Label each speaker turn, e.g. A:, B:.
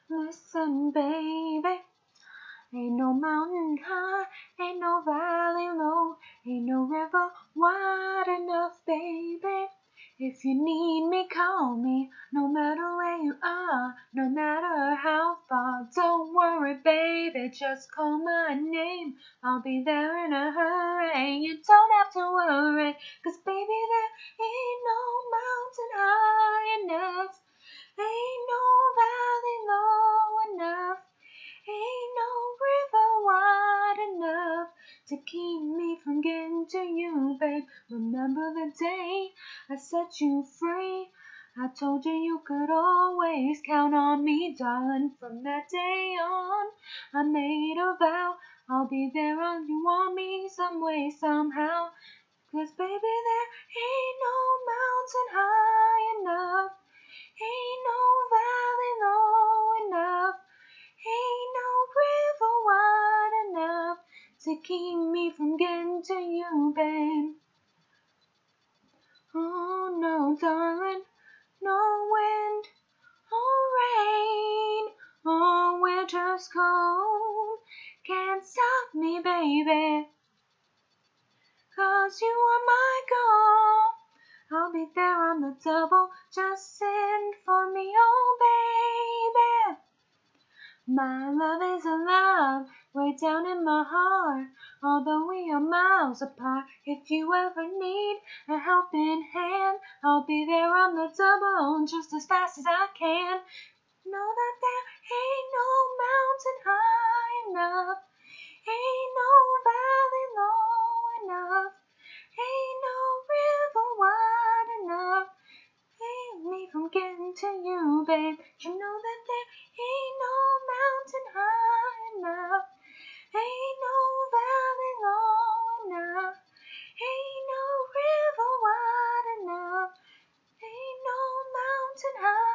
A: Listen, baby, ain't no mountain high, ain't no valley low, ain't no river wide enough, baby. If you need me, call me, no matter where you are, no matter how far. Don't worry, baby, just call my name, I'll be there in a hurry. You don't have to worry, 'cause baby, there ain't no mountain high enough, ain't no valley low enough, ain't no river wide enough to keep me from getting to you, babe. Remember the day I set you free? I told you you could always count on me, darling. From that day on, I made a vow I'll be there when you want me, some way, somehow. 'Cause baby, there ain't no mountain high enough, ain't no valley low enough, ain't no river wide enough to keep me from getting to you, babe. Oh no, darling, no wind or rain or winter's cold can't stop me, baby, 'cause you are my goal. I'll be there on the double, just send for me, oh baby. My love is alive, way down in my heart, although we are miles apart. If you ever need a helping hand, I'll be there on the double, just as fast as I can. Know that there ain't no mountain high enough, ain't no valley low enough, ain't no river wide enough, keep me from getting to you, babe. You know that there ain't no mountain high enough, ain't no valley low enough, ain't no river wide enough, ain't no mountain high